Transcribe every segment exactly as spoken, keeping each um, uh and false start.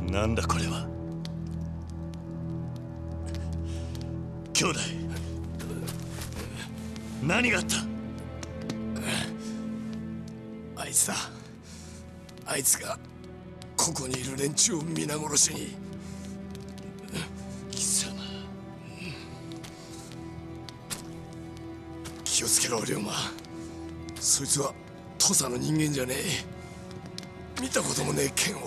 なんだこれは。兄弟、何があった。 あいつだ。あいつがここにいる連中を皆殺しに。 貴様、 気をつけろ龍馬。そいつは土佐の人間じゃねえ。見たこともねえ剣を。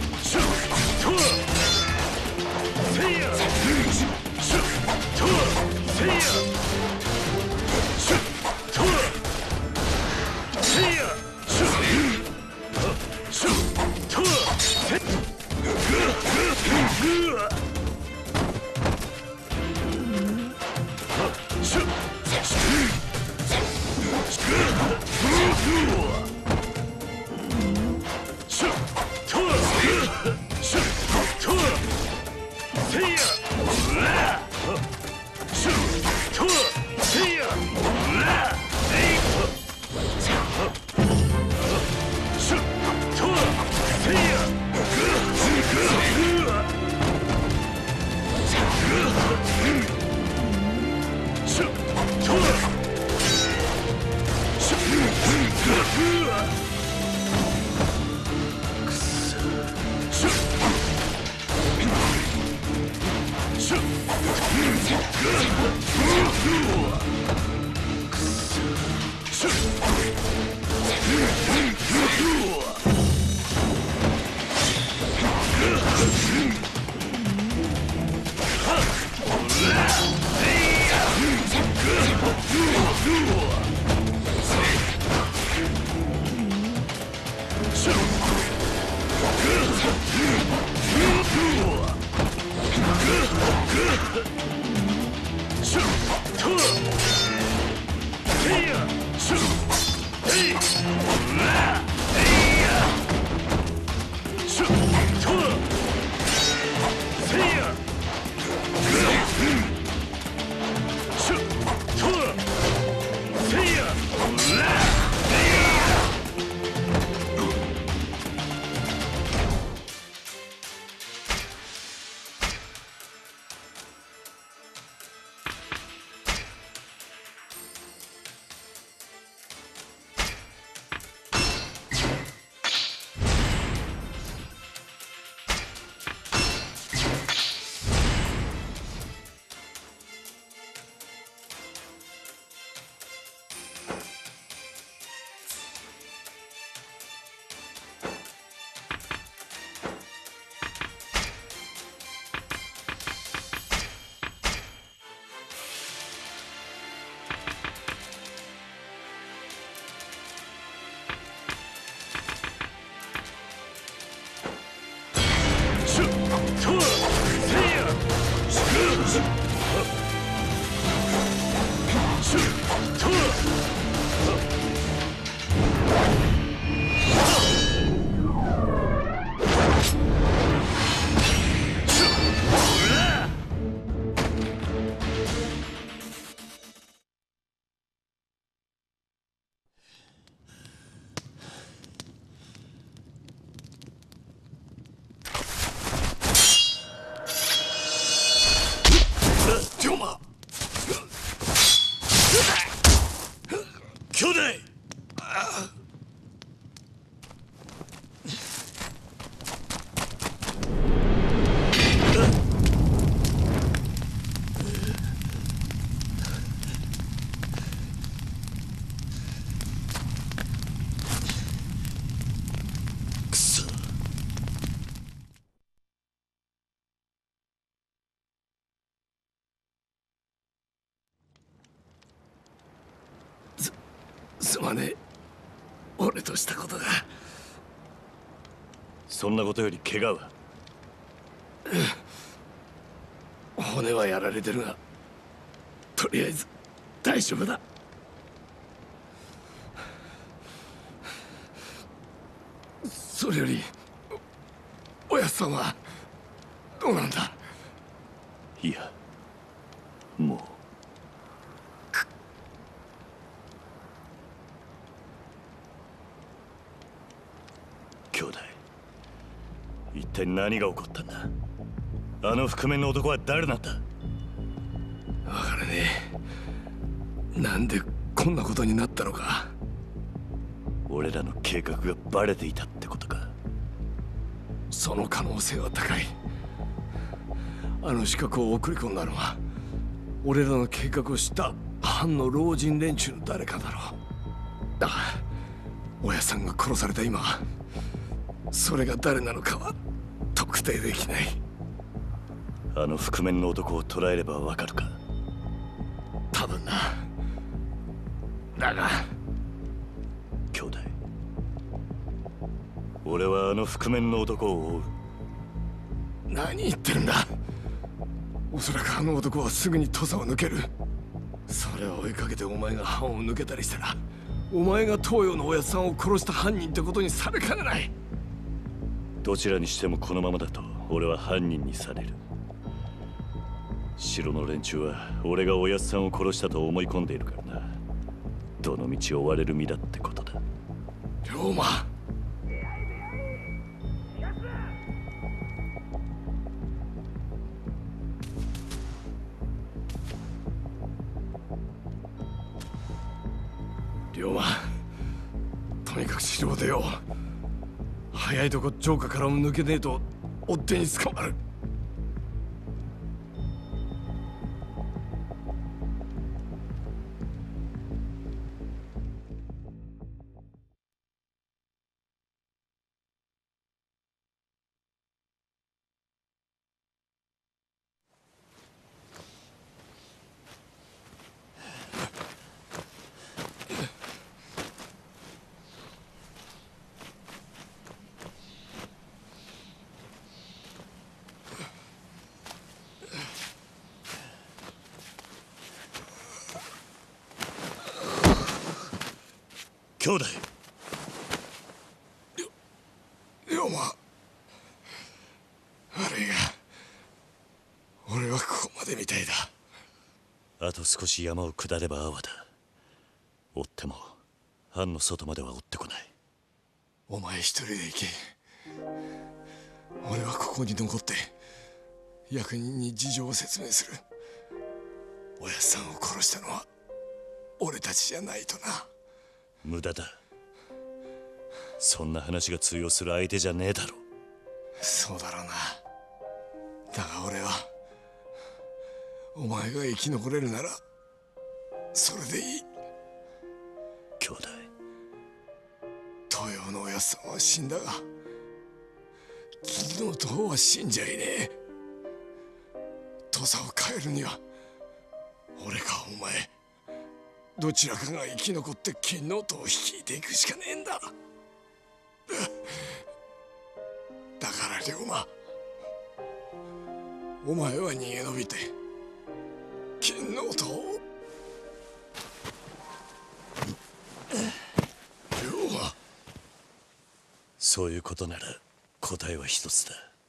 Two! 兄弟。くそ。 すすまねえ、俺としたことが。 そんなことより怪我は？ 骨はやられてるが、とりあえず大丈夫だ。それよりおやっさんはどうなんだ？ いや、もう。兄弟、一体何が起こったんだ？あの覆面の男は誰なんだ？ わからねえ。なんでこんなことになったのか。 俺らの計画がバレていたってことか。 その可能性は高い。あの刺客を送り込んだのは俺らの計画を知った藩の老人連中の誰かだろう。だが親さんが殺された今、それが誰なのかは特定できない。 あの覆面の男を捕らえればわかるか？ 多分な。だが兄弟、俺はあの覆面の男を追う。 何言ってるんだ。おそらくあの男はすぐに土佐を抜ける。それを追いかけてお前が藩を抜けたりしたら、お前が東洋のおやっさんを殺した犯人ってことにされかねない。 どちらにしてもこのままだと俺は犯人にされる。城の連中は俺がおやっさんを殺したと思い込んでいるからな。どの道を追われる身だってことだ。 龍馬、龍馬、とにかく城を出よう。早いとこ城下からも抜けねえと追っ手に捕まる。 兄弟。 龍馬、悪いが俺はここまでみたいだ。 あと少し山を下れば阿波だ。追っても藩の外までは追ってこない。 お前一人で行け。俺はここに残って役人に事情を説明する。おやっさんを殺したのは俺たちじゃないとな。 無駄だ。そんな話が通用する相手じゃねえだろ。 そうだろうな。だが俺はお前が生き残れるならそれでいい。 兄弟。 東洋のおやっさんは死んだが金の塔は死んじゃいねえ。土佐を変えるには俺かお前どちらかが生き残って金の塔を率いていくしかねえんだ。だから龍馬、お前は逃げ延びて金の塔を。龍馬、 そういうことなら答えは一つだ。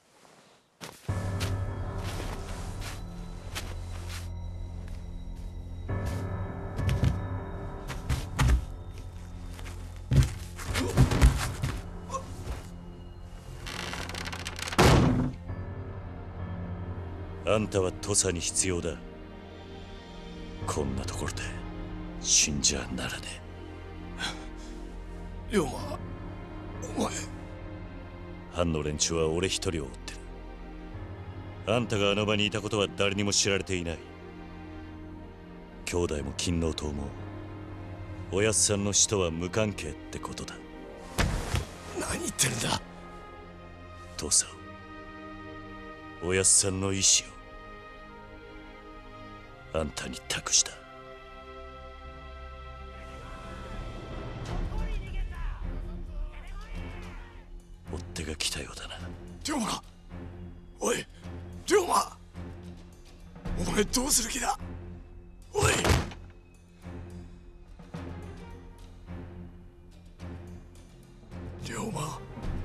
あんたは土佐に必要だ。こんなところで死んじゃならねえ。龍馬、お前。 藩の連中は俺一人を追ってる。あんたがあの場にいたことは誰にも知られていない。兄弟も金王党もおやっさんの死とは無関係ってことだ。 何言ってるんだ。 土佐を、おやっさんの意志をあんたに託した。追っ手が来たようだな。 龍馬、おい龍馬、お前どうする気だ。おい。龍馬、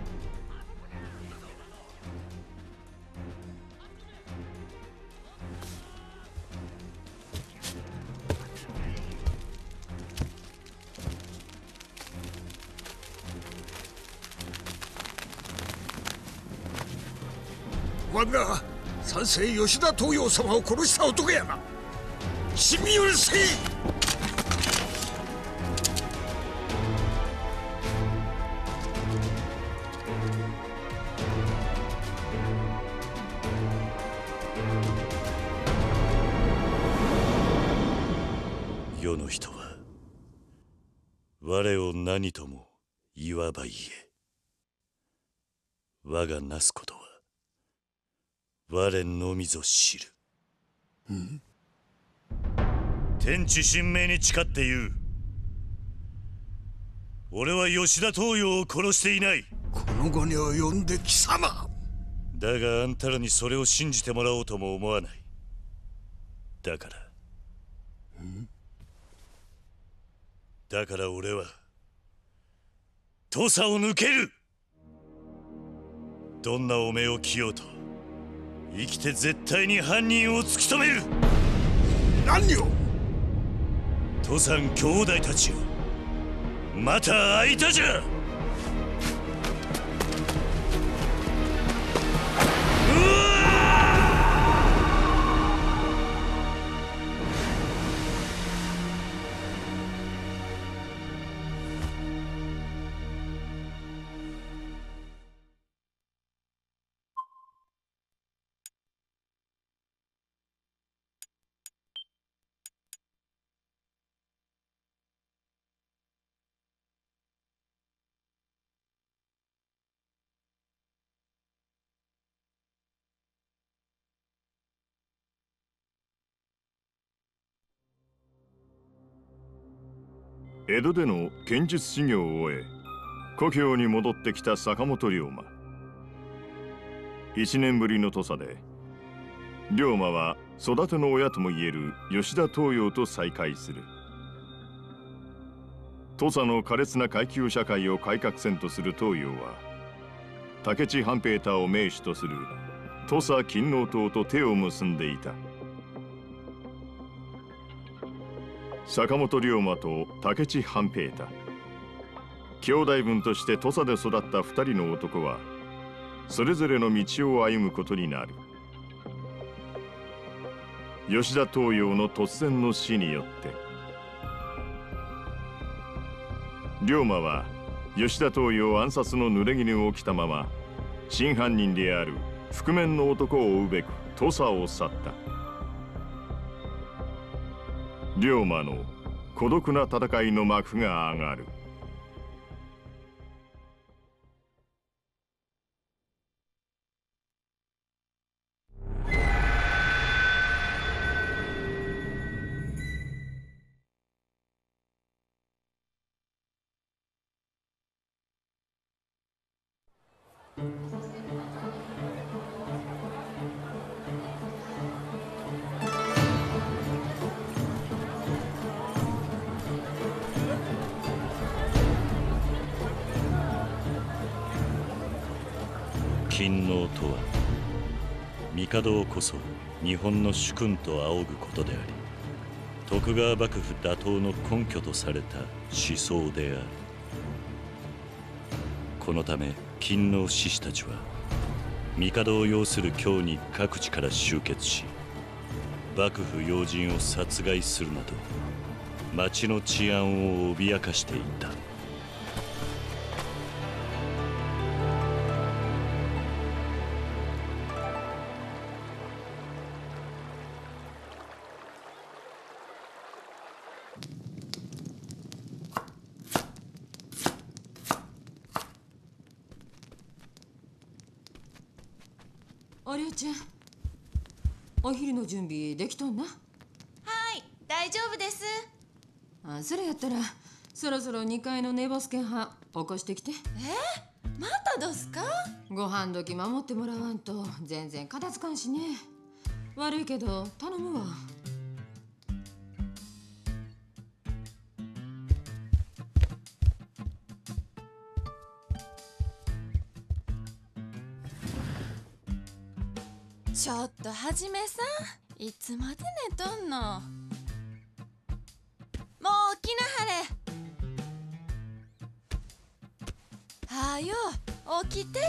我が三世吉田東洋様を殺した男やな。死み許せ。 世の人は我を何とも言わば言え。我がなすことは我のみぞ知る。 ん？ 天地神明に誓って言う。俺は吉田東洋を殺していない。 この後に及んで貴様。 だがあんたらにそれを信じてもらおうとも思わない。だからだから俺は土佐を抜ける。どんな汚名を着ようと生きて絶対に犯人を突き止める。 何を。 土佐兄弟たちよ、また会いたじゃ。 江戸での剣術修行を終え故郷に戻ってきた坂本龍馬。一年ぶりの土佐で龍馬は育ての親ともいえる吉田東洋と再会する。 土佐の苛烈な階級社会を改革せんとする東洋は、武智半平太を名手とする土佐勤王党と手を結んでいた。坂本龍馬と武智半平太、兄弟分として土佐で育った二人の男はそれぞれの道を歩むことになる。吉田東洋の突然の死によって龍馬は吉田東洋暗殺の濡れ衣を着たまま真犯人である覆面の男を追うべく土佐を去った。龍馬の孤独な戦いの幕が上がる。 勤王とは帝をこそ日本の主君と仰ぐことであり、徳川幕府打倒の根拠とされた思想である。このため勤王志士たちは帝を擁する京に各地から集結し、幕府要人を殺害するなど町の治安を脅かしていた。 おりょうちゃん、お昼の準備できとんな。 はい、大丈夫です。 あ、それやったらそろそろにかいの寝ぼすけは起こしてきて。 えー、またどすか？ ご飯時守ってもらわんと全然片付かんしね。悪いけど頼むわ。 ちょっとはじめさん、いつまで寝とんの？もう起きなはれ。はよ起きてって。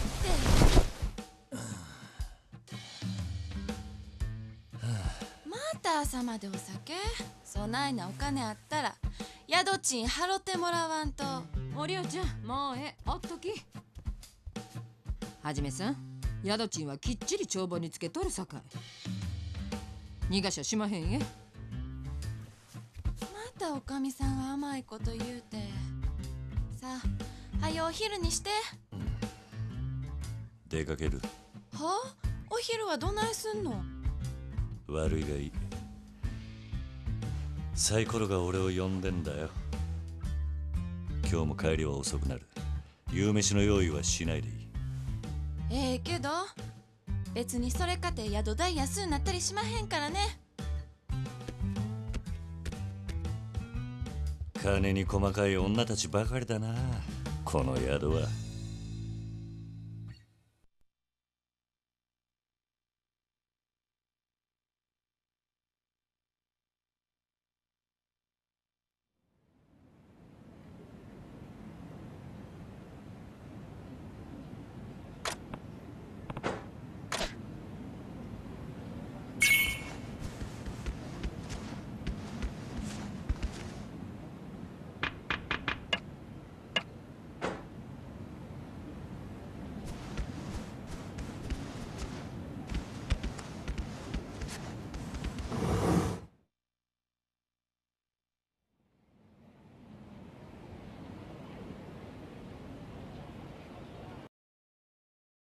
また朝までお酒？そないなお金あったら宿賃払ってもらわんと。 おりょうちゃん、もうええ、おっとき。はじめさん、宿賃はきっちり帳簿につけとるさかい。逃がしゃしまへんえ。 またおかみさんは甘いこと言うて。さあ、はよお昼にして。 出かける。 はあ？お昼はどないすんの？ 悪いがいい。サイコロが俺を呼んでんだよ。今日も帰りは遅くなる。夕飯の用意はしないでいい。 ええけど別にそれかて宿代安うなったりしまへんからね。 金に細かい女たちばかりだな、この宿は。